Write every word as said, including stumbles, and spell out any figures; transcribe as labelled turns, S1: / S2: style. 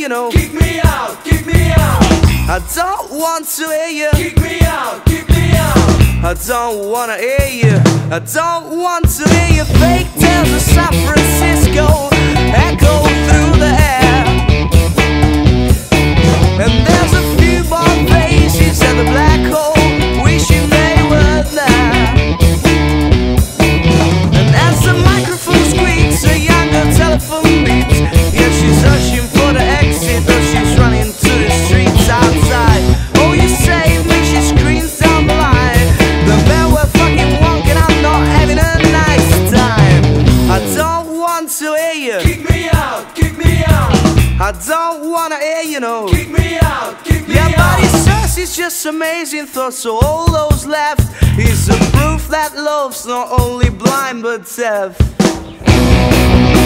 S1: you know.
S2: Kick me out, kick me out.
S1: I don't want to hear you.
S2: Kick me out, kick me out.
S1: I don't wanna hear you. I don't want to hear your fake tales of San Francisco echo through the air. And there's a few more faces at the black hole wishing they were there. And as the microphone squeaks, a younger telephone beeps. Yeah, she's rushing for the exit, though she's running to the streets outside. Oh, you save me, she screams down the line. The men were fucking wonking, I'm not having a nice time. I don't want to hear you.
S2: Kick me out, kick me out.
S1: I don't wanna hear you, know.
S2: Kick me out, kick me
S1: Yeah,
S2: out.
S1: but it's just, it's just amazing thoughts. So all those left is the proof that love's not only blind but deaf.